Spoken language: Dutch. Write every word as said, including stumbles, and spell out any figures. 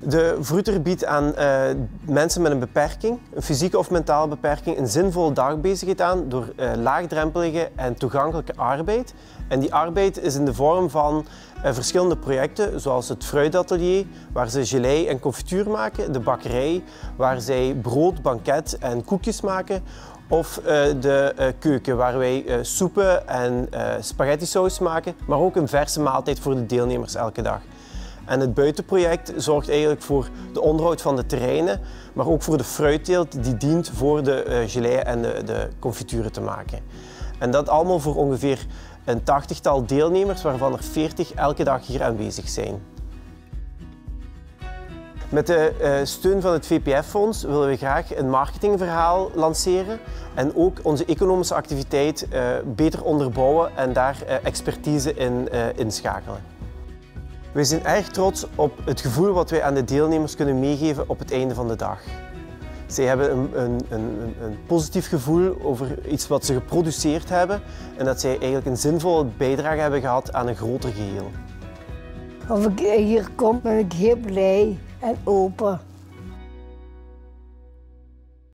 De Vroeter biedt aan uh, mensen met een beperking, een fysieke of mentale beperking, een zinvolle dagbezigheid aan door uh, laagdrempelige en toegankelijke arbeid. En die arbeid is in de vorm van uh, verschillende projecten, zoals het fruitatelier, waar ze gelei en confituur maken, de bakkerij, waar zij brood, banket en koekjes maken, of uh, de uh, keuken, waar wij uh, soepen en uh, spaghetti-saus maken, maar ook een verse maaltijd voor de deelnemers elke dag. En het buitenproject zorgt eigenlijk voor de onderhoud van de terreinen, maar ook voor de fruitteelt die dient voor de uh, gelei en de, de confituren te maken. En dat allemaal voor ongeveer een tachtigtal deelnemers, waarvan er veertig elke dag hier aanwezig zijn. Met de uh, steun van het V P F-fonds willen we graag een marketingverhaal lanceren en ook onze economische activiteit uh, beter onderbouwen en daar uh, expertise in uh, inschakelen. We zijn erg trots op het gevoel wat wij aan de deelnemers kunnen meegeven op het einde van de dag. Zij hebben een, een, een, een positief gevoel over iets wat ze geproduceerd hebben en dat zij eigenlijk een zinvolle bijdrage hebben gehad aan een groter geheel. Als ik hier kom ben ik heel blij en open.